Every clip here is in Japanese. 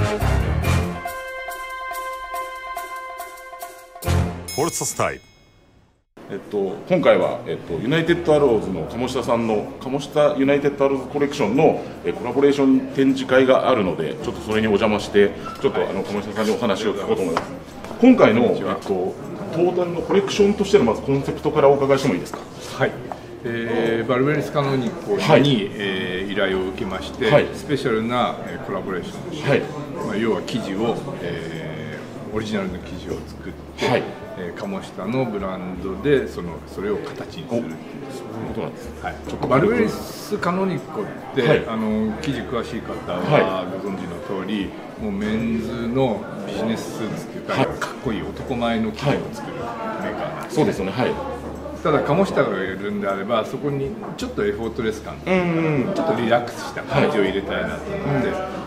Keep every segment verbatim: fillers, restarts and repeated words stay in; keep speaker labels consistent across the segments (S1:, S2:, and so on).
S1: フォルツァスタイル。
S2: えっと、今回は、えっと、ユナイテッドアローズの鴨下さんの鴨下ユナイテッドアローズコレクションのえコラボレーション展示会があるので、ちょっとそれにお邪魔してちょっとあの鴨下さんにお話を聞こうと思います。今回の、えっと、トータルのコレクションとしてのまずコンセプトからお伺いしてもいいですか。
S3: はい、えー、バルベリスカノニッコに、はい、えー、依頼を受けまして、はい、スペシャルな、えー、コラボレーションをして、はい、まあ、要は生地を、えー、オリジナルの生地を作って、はい、えー、鴨下のブランドでそのそれを形にするっていう、そういうことなんです。はい、ちょっとバルベリスカノニッコって、はい、あの生地詳しい方はご存知の通り、もうメンズのビジネススーツっていうか、はい、かっこいい男前の生地を作るメーカーなんです。そうですよね。はい。ただ鴨下がいるんであれば、そこにちょっとエフォートレス感、うんうん、ちょっとリラックスした感じを入れたいなと思って、はい、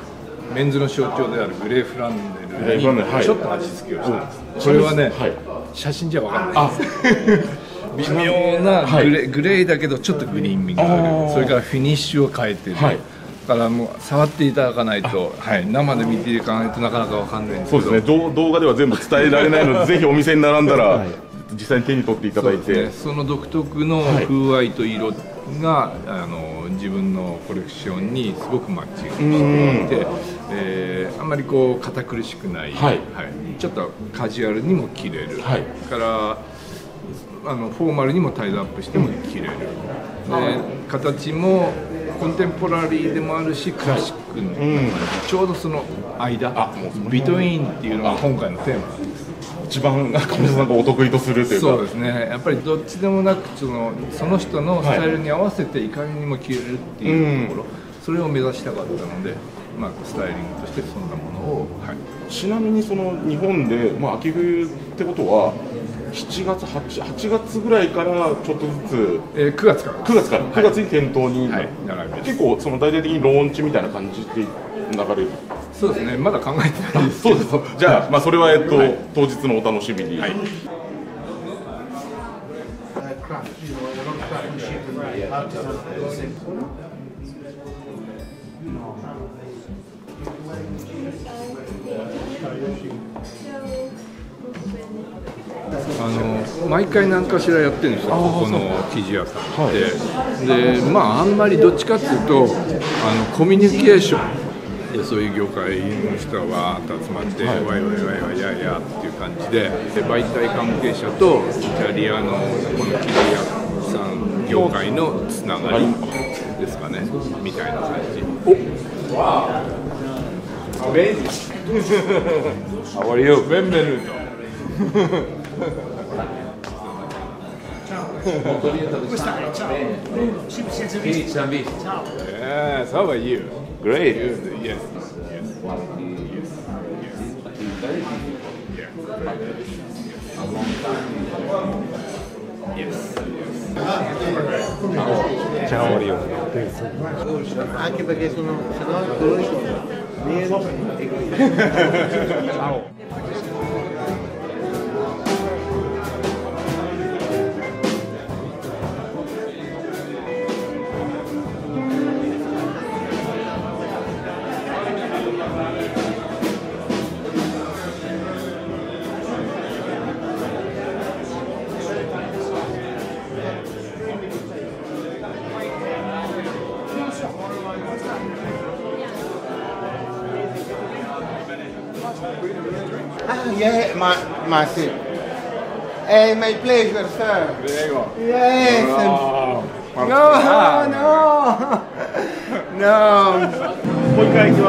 S3: メンズの象徴であるグレーフランネルにちょっと味付けをしたんです。はい、これはね、はい、写真じゃ分かんないです。微妙なグレー、グレーだけどちょっとグリーン味がある。それからフィニッシュを変えてる。はい、だからもう触っていただかないと、はい、生で見ていかないとなかなか分かんないんですけど。そうですね。動画では全部伝えられないのでぜひお店に並んだら、はい、実際に手に取っていただいて、 そ, ね、その独特の風合いと色が、はい、あの自分のコレクションにすごくマッチングしていて、えー、あんまりこう堅苦しくない、はいはい、ちょっとカジュアルにも着れる、はい、からあのフォーマルにもタイドアップしても着れる、で形もコンテンポラリーでもあるしクラシックの、うん、ちょうどその間、あ、もうビトインっていうのが今回のテーマなんです。一番鴨下さんがお得意とするというか。そうですね。やっぱりどっちでもなくそのその人のスタイルに合わせていかにも着れるっていうところ、はい、それを目指したかったので、まあ、スタイリングとしてそんなものを、はい、ちなみにその日本で、まあ、秋冬ってことはしちがつ、はちがつぐらいからちょっとずつ、えー、くがつからくがつから、はい、くがつに店頭に、はい、並びます。結構その大々的にローンチみたいな感じで流れる。そうですね。まだ考えてないですけど。そうです。じゃあ、まあ、それは、えっと、はい、当日のお楽しみに。はい、あの毎回何かしらやってるんですよ、ここの生地屋さんって。はい、で、まああんまりどっちかっていうとあのコミュニケーションで、そういう業界の人がわーっと集まって、はい、ワイワイワイワイやいやっていう感じで、で媒体関係者とイタリアのこの生地屋さん業界のつながりですかね、みたいな感じ。お、わー、アメージング。How are you? Benvenuto. Yes, how are you? Great. Yes. Yes. Yes. Yes. Ciao Mario. Anche perché sono, se no i colori sono nero e grigio. Ciao.
S4: Ah, yeah, ma, ma sì. È my pleasure, sir.
S3: Prego.
S4: Yes.
S3: No,
S4: no, no. No. Poi che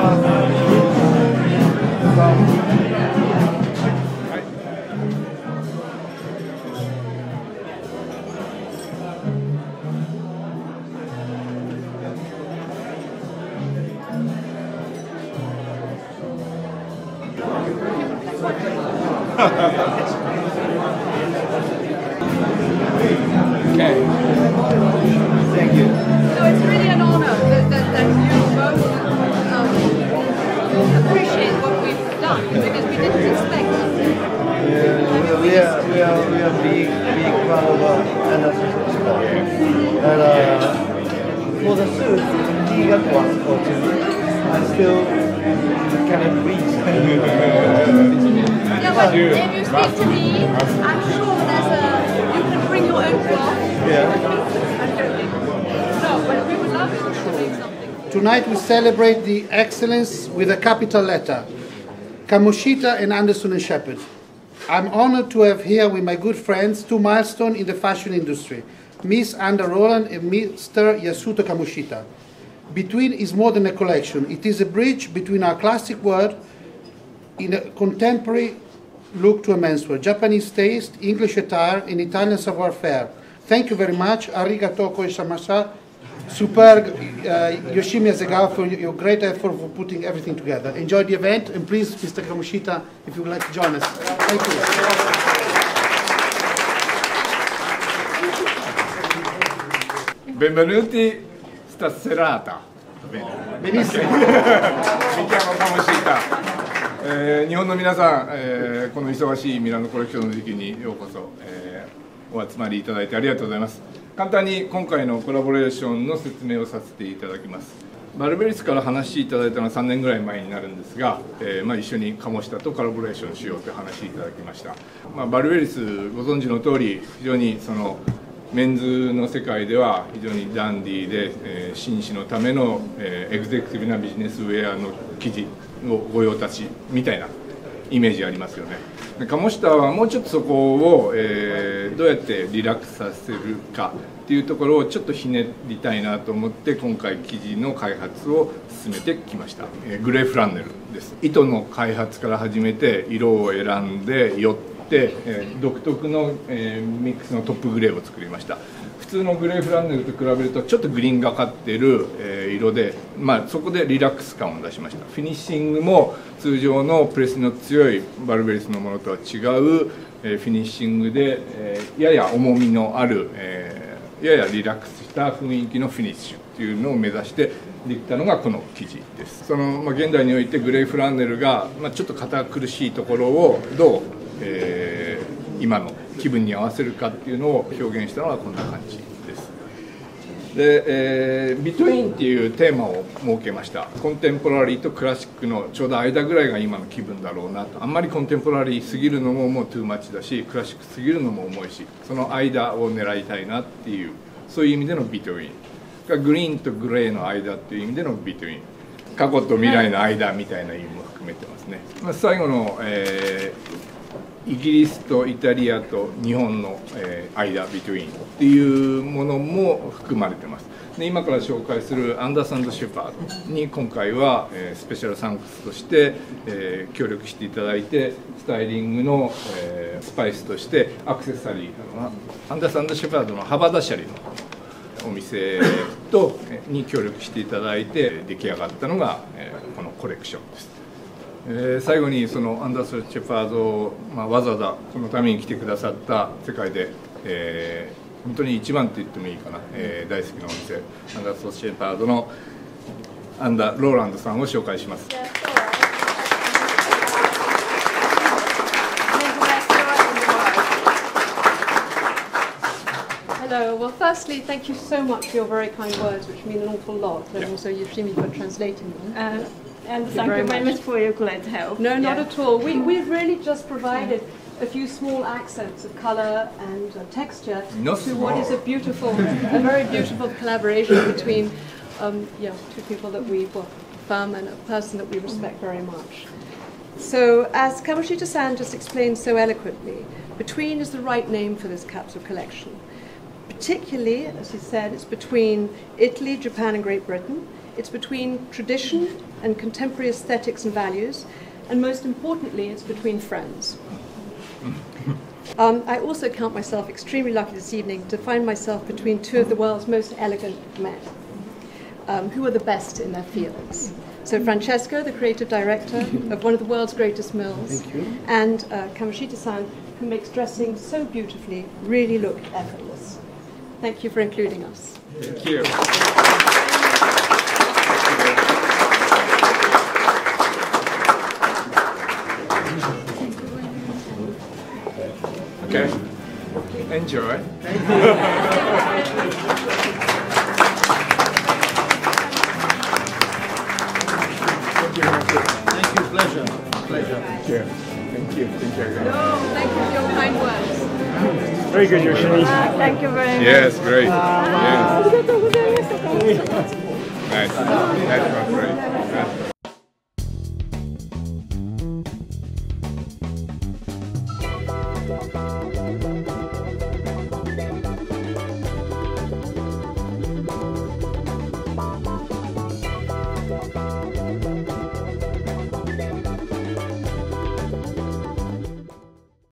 S5: Okay. Thank you. So it's really an honor that, that, that you both um, appreciate what we've done, because we didn't expect it.
S4: Yeah, we are, we are, we are big, big fan of Anna's sister. And uh, for the suit, he got one or two.
S6: I still cannot breathe.
S5: Yeah, but if you speak to me, I'm sure there's a, you can bring your own cloth.
S6: Yeah.
S5: I'm joking. No, but we would love you to make something.
S7: Tonight we celebrate the excellence with a capital letter, Kamoshida and Anderson and Shepherd. I'm honored to have here with my good friends two milestones in the fashion industry, Miss Anda Roland and Mister Yasuto Kamoshida. Between is more than a collection. It is a bridge between our classic world in a contemporary look to a menswear, Japanese taste, English attire, and Italian savoir-faire. Thank you very much. Arigato koizaimasu. Superb, uh, Yoshimi Yasegawa, for your great effort for putting everything together. Enjoy the event, and please, Mister Kamoshida, if you would like to join us. Thank you.
S3: Benvenuti stasera.
S7: Benissimo.
S3: Mi chiamo Kamoshida。えー、日本の皆さん、えー、この忙しいミラノコレクションの時期にようこそ、えー、お集まりいただいてありがとうございます。簡単に今回のコラボレーションの説明をさせていただきます。バルベリスから話いただいたのはさんねんぐらい前になるんですが、えーまあ、一緒にカモシダとコラボレーションしようという話いただきました。まあ、バルベリスご存知の通り非常にそのメンズの世界では非常にダンディーで、えー、紳士のための、えー、エグゼクティブなビジネスウェアの生地を御用達みたいなイメージありますよね。でカモシダはもうちょっとそこを、えー、どうやってリラックスさせるかっていうところをちょっとひねりたいなと思って今回生地の開発を進めてきました。えー、グレーフランネルです。糸の開発から始めて色を選んでよってえー、独特の、えー、ミックスのトップグレーを作りました。普通のグレーフランネルと比べるとちょっとグリーンがかっている、えー、色で、まあ、そこでリラックス感を出しました。フィニッシングも通常のプレスの強いバルベリスのものとは違う、えー、フィニッシングで、えー、やや重みのある、えー、ややリラックスした雰囲気のフィニッシュっていうのを目指してできたのがこの生地です。その、まあ、現代においてグレーフランネルが、まあ、ちょっと堅苦しいところをどうえー、今の気分に合わせるかっていうのを表現したのはこんな感じです。で、えー、ビトゥインっていうテーマを設けました。コンテンポラリーとクラシックのちょうど間ぐらいが今の気分だろうなと。あんまりコンテンポラリーすぎるのももうトゥーマッチだし、クラシックすぎるのも重いし、その間を狙いたいなっていう、そういう意味でのビトゥイン。グリーンとグレーの間っていう意味でのビトゥイン。過去と未来の間みたいな意味も含めてますね。まあ、最後の、えーイギリスとイタリアと日本の、えー、間ビトゥインっていうものも含まれてます。で今から紹介するアンダーサンド・シェパードに今回は、えー、スペシャルサンクスとして、えー、協力していただいてスタイリングの、えー、スパイスとしてアクセサリーアンダーサンド・シェパードの幅ダシャリのお店とに協力していただいて出来上がったのが、えー、このコレクションです。えー、最後にそのアンダーソル・シェパードを、まあ、わざわざこのために来てくださった世界で、えー、本当に一番と言ってもいいかな、えー、大好きなお店アンダーソル・シェパードのアンダー・ローランドさんを紹介します。
S5: Hello. Well, firstly, thank you so much for your very kind words, which mean an awful lot, and also Yoshimi for translating them.
S8: Uh, And thank, thank you very much. much for your great help.
S5: No, not
S8: yeah.
S5: at all. We, we've really just provided a few small accents of colour and uh, texture
S3: Not
S5: to
S3: small.
S5: what is a beautiful, a very beautiful collaboration between um, yeah, two people that we, well, a firm and a person that we respect very much. So, as Kamoshida-san just explained so eloquently, Between is the right name for this capsule collection. Particularly, as he said, it's between Italy, Japan and Great Britain. It's between tradition and contemporary aesthetics and values, and most importantly, it's between friends. Um, I also count myself extremely lucky this evening to find myself between two of the world's most elegant men, um, who are the best in their fields. So Francesco, the creative director of one of the world's greatest mills, and uh, Kamoshida-san, who makes dressing so beautifully really look effortless. Thank you for including us.
S3: Thank you. Okay. Enjoy.
S7: Pleasure. Pleasure.
S3: Thank you. Thank you. Thank you again.
S5: No, thank you for your kind words.
S6: Very good, Yoshimi.
S8: Uh, thank you very much.
S3: Yes, great.
S8: Ah,
S3: Yes.
S8: ありがとうございました。
S3: Nice. Nice one, great. Nice.